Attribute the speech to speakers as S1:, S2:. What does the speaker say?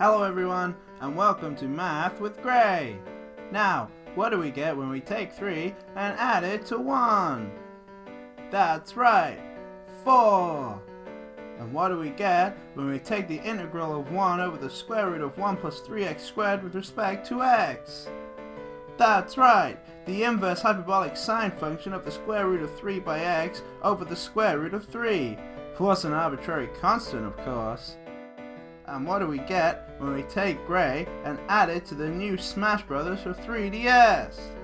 S1: Hello everyone, and welcome to Math with Gray. Now, what do we get when we take 3 and add it to 1? That's right, 4. And what do we get when we take the integral of 1 over the square root of 1 plus 3x squared with respect to x? That's right, the inverse hyperbolic sine function of the square root of 3 by x over the square root of 3, plus an arbitrary constant, of course. And what do we get when we take Gray and add it to the new Smash Brothers for 3DS?